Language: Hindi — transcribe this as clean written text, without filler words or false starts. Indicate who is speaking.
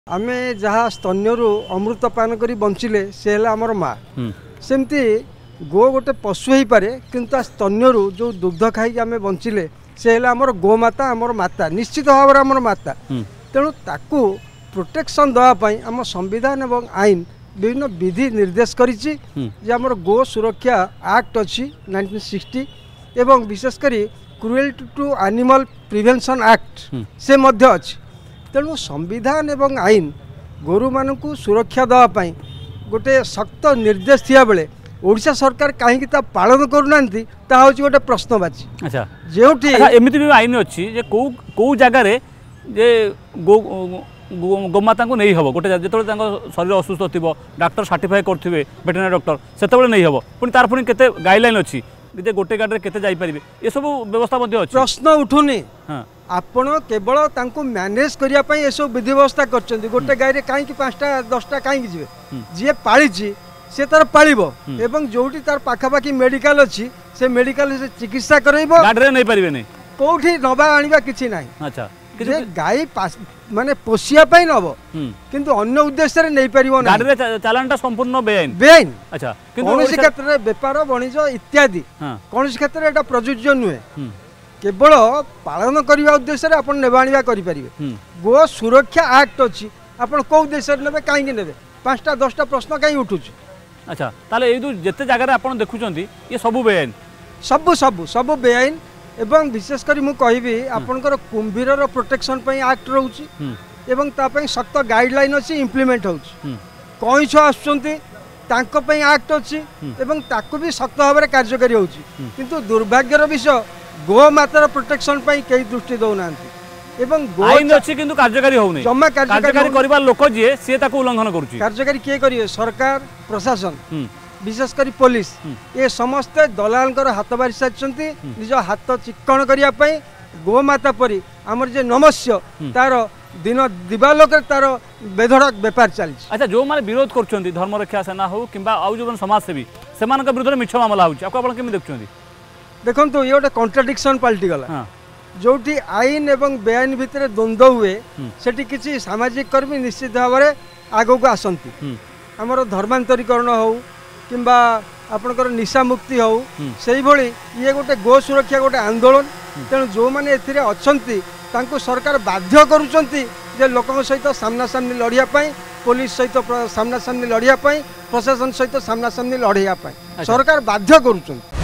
Speaker 1: आमे जहाँ स्तन्यरू अमृत पान करी बंचिले से आमर माँ सेमती गो गोटे पशु हो पारे किंतु स्तन्यरू जो दुग्ध खाई आम बंचिले से आमर गोमाता आमर माता निश्चित भाव आमर माता तेणु ताकू प्रोटेक्शन देवाई आम संविधान एवं आईन विभिन्न विधि निर्देश करिछि जे आमर गो सुरक्षा एक्ट अच्छी 1960 एवं विशेषकर cruelty to animal prevention act से मध्य अच्छी तेणु संविधान एवं आईन गोरु मानकु सुरक्षा देवाई गोटे सख्त निर्देश थिया बेले ओडिशा सरकार कहीं पालन करूना हूँ गोटे प्रश्नवाची। अच्छा जो
Speaker 2: एमती भी आईन अच्छी कौ जगार जे गोमाता को नहीं हम गोटे जो शरीर असुस्थ थी डाक्टर सर्टिफाई करेंगे वेटेरिनरी डॉक्टर से नहीं हम पुणी तार पुणी केते गाइडलाइन अच्छी गोटे गाड़ी केते जाई परिबे ये सब व्यवस्था
Speaker 1: प्रश्न उठुनी। हाँ आपण केवल तांको मैनेज करिया पई ये सब विधि व्यवस्था करछन्ती गोटे गाड़ी रे काहे कि 5टा 10टा काहे कि जिवे जे पाळीची से तार पाळिबो एवं जोटी तार पाखापाखी मेडिकल अच्छी से मेडिकल से चिकित्सा करइबो
Speaker 2: गाड़ी रे नहीं परिबे नहीं
Speaker 1: कोठी नबा आनिबा किछि नाही। अच्छा जे गाई माने पोसिया पई नबो किंतु अन्य उद्देश्य रे नहीं परिबो
Speaker 2: गाड़ी रे चालानटा संपूर्ण बेआईन
Speaker 1: बेआईन। अच्छा
Speaker 2: कोनोसी
Speaker 1: क्षेत्र रे व्यापार वाणिज्य इत्यादि कोनोसी क्षेत्र रे एटा प्रयोज्य नुहे केवल पालन करने उद्देश्य रे आपण नेबा आनिबा करि परिबे। गो सुरक्षा एक्ट अच्छी आपण को उद्देश्य रे नेबे काहे कि नेबे 5टा 10टा प्रश्न काहे उठुछ।
Speaker 2: अच्छा ताले ए जेते जगह रे आपण देखुचंती ये सब बेआईन
Speaker 1: सब बेआईन एवं विशेषकर मु कहबी आपनकर कुंभीर प्रोटेक्शन पई एक्ट रहउची एवं तापई सख्त गाइडलाइन अच्छी इम्प्लीमेंट होउची कईछ आसुचंती तांको पई एक्ट अच्छी एवं ताको भी सख्त भाव में कार्यकारी होउची किंतु दुर्भाग्यर विषय गो मातार प्रोटेक्शन पई कई दृष्टि दउनांती एवं
Speaker 2: आईन अच्छी किंतु कार्यकारी होउनी जम्मा कार्यकारी करबा लोक जे से ताको उल्लंघन करूची
Speaker 1: कार्यकारी के करिवे सरकार प्रशासन विशेषकर पुलिस ये समस्ते दलाल हाथ बारी सारी निज हाथ चिक्कण करने गोमाता परी आमर जे नमस्य तार दिन दिवालोक तार बेधड़क बेपार चली।
Speaker 2: अच्छा जो माने विरोध कर धर्म रक्षा सेना हो कि जो समाजसेवी से विरोध मिछ मामला होमी देखुं
Speaker 1: देखो ये गोटे कॉन्ट्राडिक्शन पलटि गला जो आईन एवं बेआईन भितर द्वंद्व हुए सेठी किसी सामाजिक कर्मी निश्चित भाव में आग को आसती आमर धर्मांतरीकरण हो किंबा आपनकर निशा मुक्ति हो से भली ये गोटे गो सुरक्षा गोटे आंदोलन तेणु जो मैंने एथिरे अछंती तांको सरकार बाध्य करूचंती जे लोकन सहित सामना सामनी लड़िया पाई पुलिस सहित सामना सामनी लड़िया पाई प्रशासन सहित सामना सामनी लड़िया पाई सरकार बाध्य करूचंती।